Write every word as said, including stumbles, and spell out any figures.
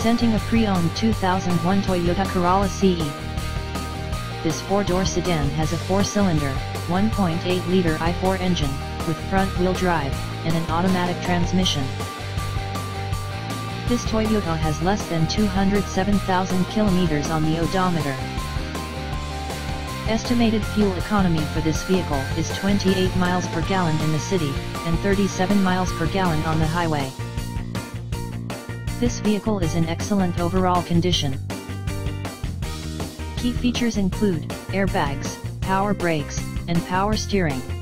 Presenting a pre-owned two thousand one Toyota Corolla C E. This four-door sedan has a four-cylinder, one point eight liter I four engine, with front-wheel drive, and an automatic transmission. This Toyota has less than two hundred seven thousand kilometers on the odometer. Estimated fuel economy for this vehicle is twenty-eight miles per gallon in the city, and thirty-seven miles per gallon on the highway. This vehicle is in excellent overall condition. Key features include airbags, power brakes, and power steering.